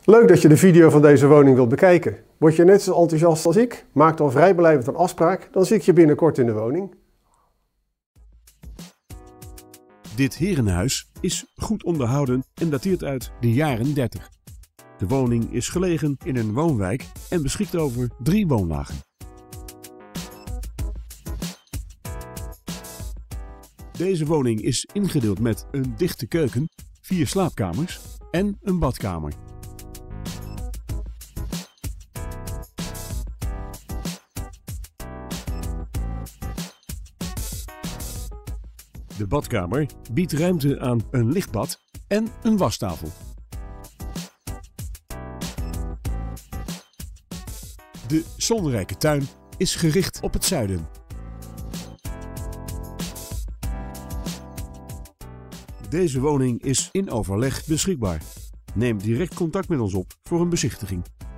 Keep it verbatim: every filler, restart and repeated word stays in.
Leuk dat je de video van deze woning wilt bekijken. Word je net zo enthousiast als ik? Maak dan vrijblijvend een afspraak, dan zie ik je binnenkort in de woning. Dit herenhuis is goed onderhouden en dateert uit de jaren dertig. De woning is gelegen in een woonwijk en beschikt over drie woonlagen. Deze woning is ingedeeld met een dichte keuken, vier slaapkamers en een badkamer. De badkamer biedt ruimte aan een lichtbad en een wastafel. De zonnerijke tuin is gericht op het zuiden. Deze woning is in overleg beschikbaar. Neem direct contact met ons op voor een bezichtiging.